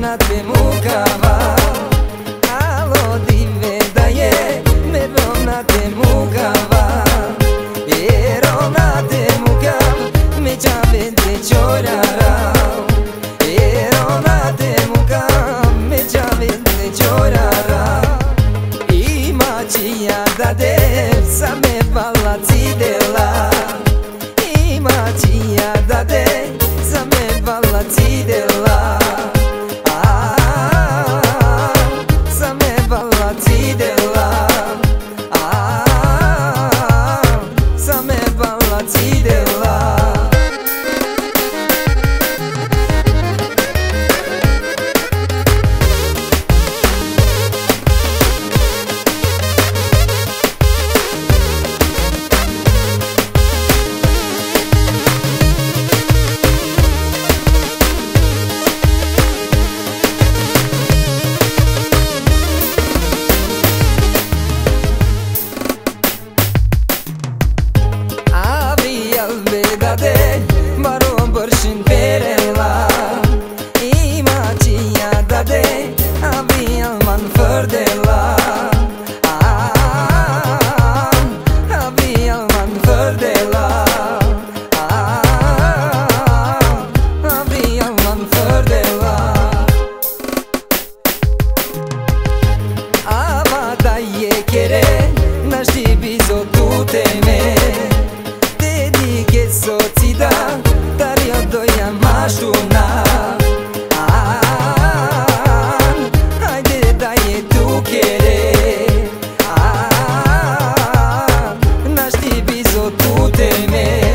ronate mukava. Alo dive da je me ronate mukava. Ronate mukav me javente chorara. Ronate mukav me javente chorara. Imagia da dev sa me valaci dela. Imagia da dev sa me valaci dela. Sa me valaci dela. Sa me valaci dela. Baron bărshin perela. Imagia da de avi alman fărdela. Avi alman fărdela. Avi alman fărdela. Ama da je kere naști bizo tu teme. Che soțida, dar eu doi am așuna. Haide, dai tu chere. N-aș ști bizo tu teme.